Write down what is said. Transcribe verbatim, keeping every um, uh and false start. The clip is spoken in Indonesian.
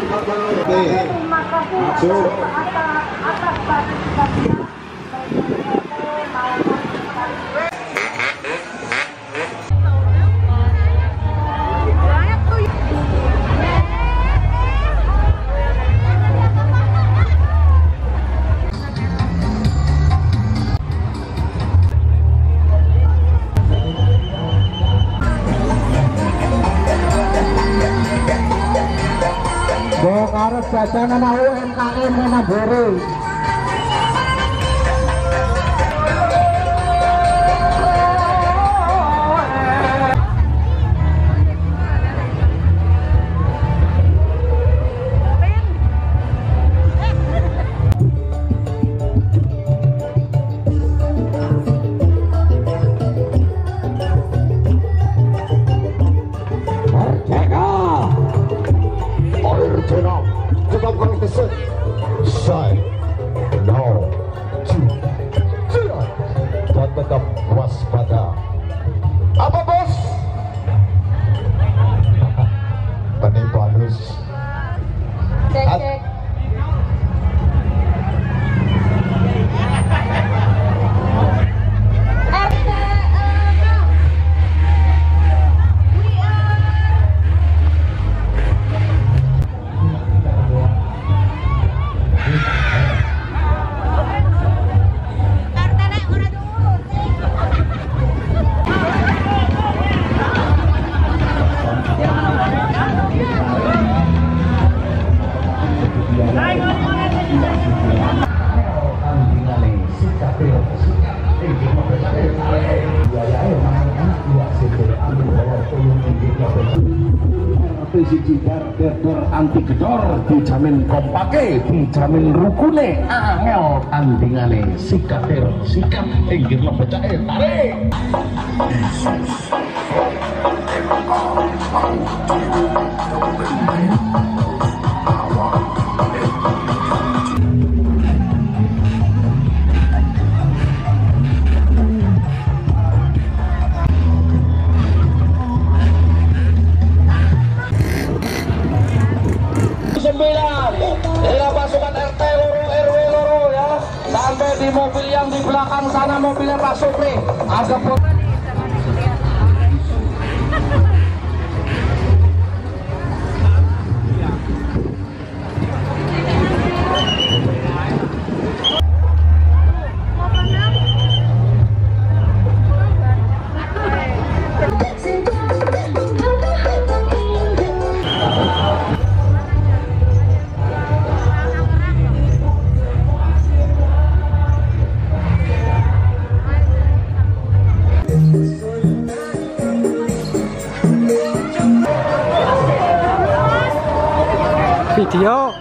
Terima kasih atas atas partisipasinya. Karep jajanan U M K M Menabore. Say no to zero dan tetap waspada. Apa bos? Tani balus. Cek cek. Gedor anti gedor dijamin kompake dijamin rukune angel tandingane sikate sikap inggih lebecake tarik Inilah pasukan R T loro R W loro ya. Sampai di mobil yang di belakang sana mobilnya Pak Supri. Agak video